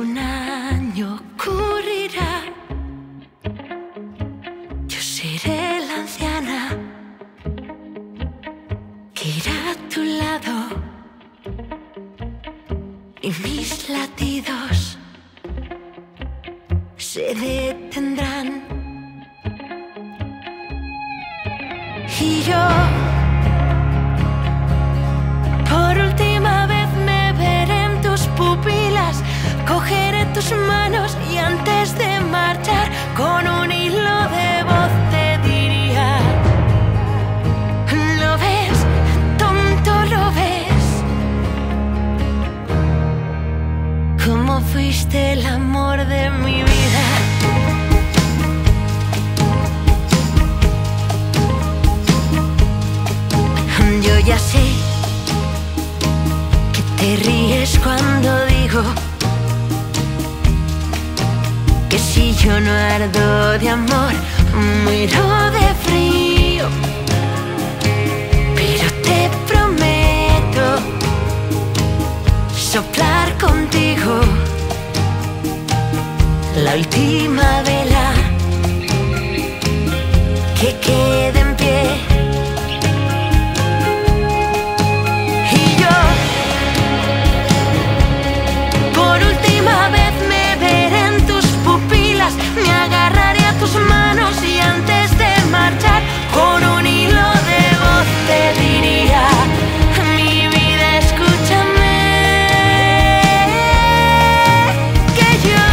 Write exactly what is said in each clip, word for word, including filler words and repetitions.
un año ocurrirá, yo seré la anciana que irá a tu lado y mis latidos se detendrán. Y yo por última vez me veré en tus pupilas, cogeré tus manos y antes de marchar con un hilo de voz te diría: ¿lo ves, tonto, lo ves? Cómo fuiste el amor de mi vida. Yo ya sé que te ríes cuando digo que si yo no ardo de amor, muero de frío. Pero te prometo soplar contigo la última vela que quede en pie. Me agarraré a tus manos y antes de marchar con un hilo de voz te diría: mi vida, escúchame, que yo,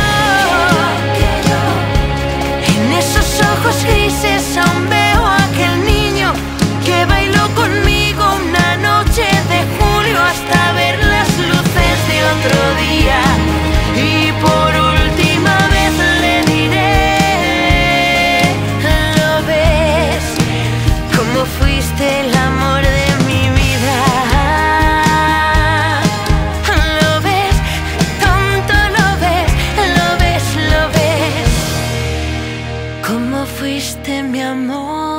en esos ojos grises aún veo a aquel niño que bailó conmigo una noche de julio hasta ver las luces de otro día. Y por última vez le diré: ¿lo ves? Cómo fuiste el amor de mi vida. ¿Lo ves? Tonto, ¿lo ves? ¿Lo ves? ¿Lo ves? Cómo fuiste mi amor.